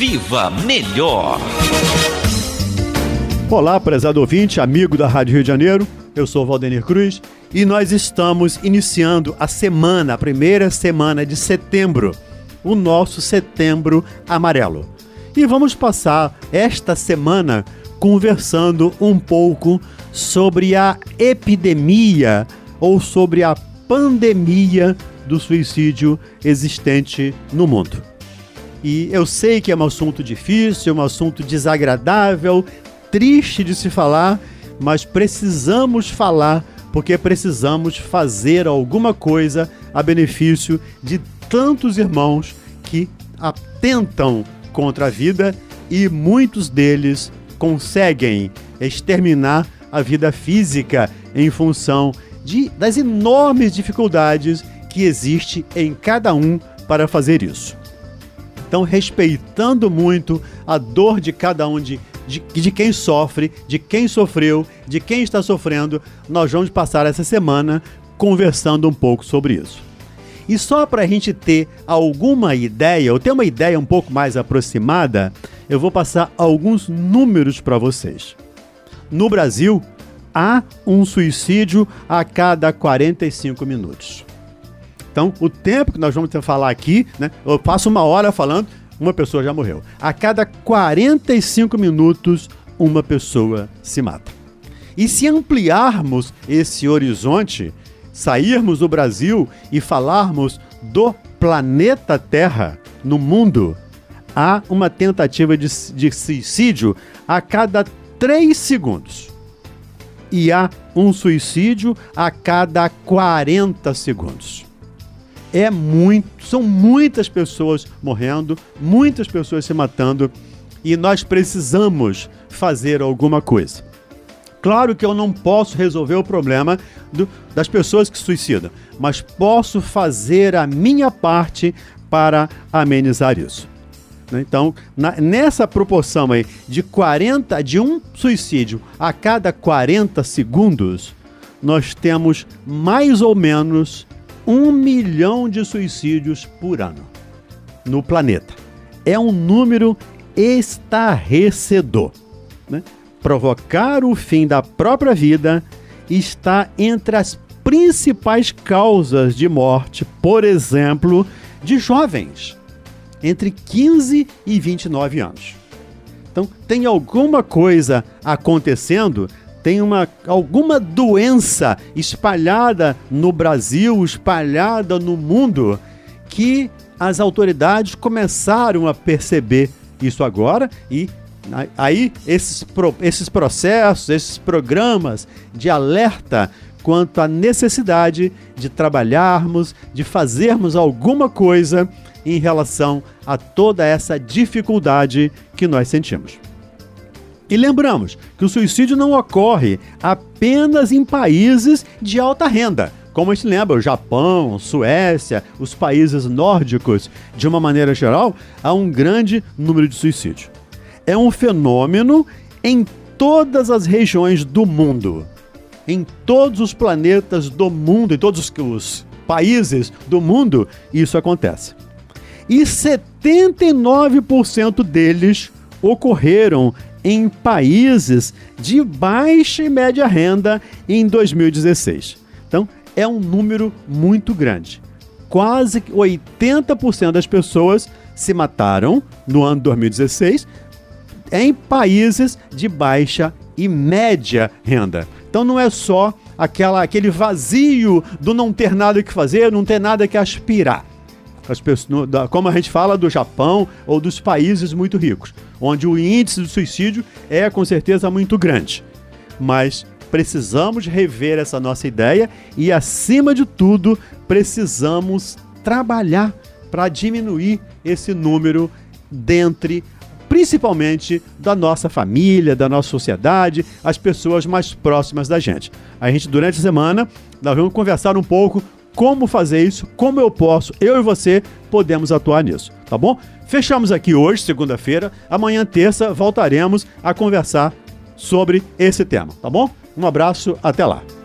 Viva Melhor! Olá, prezado ouvinte, amigo da Rádio Rio de Janeiro. Eu sou Valdenir Cruz e nós estamos iniciando a primeira semana de setembro, o nosso Setembro Amarelo. E vamos passar esta semana conversando um pouco sobre a epidemia ou sobre a pandemia do suicídio existente no mundo. E eu sei que é um assunto difícil, um assunto desagradável, triste de se falar, mas precisamos falar porque precisamos fazer alguma coisa a benefício de tantos irmãos que atentam contra a vida e muitos deles conseguem exterminar a vida física em função das enormes dificuldades que existe em cada um para fazer isso. Então, respeitando muito a dor de cada um, de quem sofre, de quem sofreu, de quem está sofrendo, nós vamos passar essa semana conversando um pouco sobre isso. E só para a gente ter alguma ideia, ou ter uma ideia um pouco mais aproximada, eu vou passar alguns números para vocês. No Brasil, há um suicídio a cada 45 minutos. Então, o tempo que nós vamos falar aqui, né, eu passo uma hora falando, uma pessoa já morreu. A cada 45 minutos, uma pessoa se mata. E se ampliarmos esse horizonte, sairmos do Brasil e falarmos do planeta Terra no mundo, há uma tentativa de suicídio a cada 3 segundos. E há um suicídio a cada 40 segundos. São muitas pessoas morrendo, muitas pessoas se matando e nós precisamos fazer alguma coisa. Claro que eu não posso resolver o problema das pessoas que se suicidam, mas posso fazer a minha parte para amenizar isso. Então, nessa proporção aí de um suicídio a cada 40 segundos, nós temos mais ou menos 1 milhão de suicídios por ano no planeta. É um número estarrecedor, né? Provocar o fim da própria vida está entre as principais causas de morte, por exemplo, de jovens entre 15 e 29 anos. Então, tem alguma coisa acontecendo, tem alguma doença espalhada no Brasil, espalhada no mundo, que as autoridades começaram a perceber isso agora e aí esses processos, esses programas de alerta quanto à necessidade de trabalharmos, de fazermos alguma coisa em relação a toda essa dificuldade que nós sentimos. E lembramos que o suicídio não ocorre apenas em países de alta renda. Como a gente lembra, o Japão, Suécia, os países nórdicos, de uma maneira geral, há um grande número de suicídios. É um fenômeno em todas as regiões do mundo, em todos os planetas do mundo, em todos os países do mundo, isso acontece. E 79% deles ocorreram em países de baixa e média renda em 2016. Então, é um número muito grande. Quase 80% das pessoas se mataram no ano 2016 em países de baixa e média renda. Então, não é só aquele vazio do não ter nada que fazer, não ter nada que aspirar. Como a gente fala do Japão ou dos países muito ricos, onde o índice de suicídio é com certeza muito grande. Mas precisamos rever essa nossa ideia e, acima de tudo, precisamos trabalhar para diminuir esse número principalmente da nossa família, da nossa sociedade, as pessoas mais próximas da gente. A gente, durante a semana, nós vamos conversar um pouco como fazer isso, como eu e você, podemos atuar nisso, tá bom? Fechamos aqui hoje, segunda-feira. Amanhã, terça, voltaremos a conversar sobre esse tema, tá bom? Um abraço, até lá.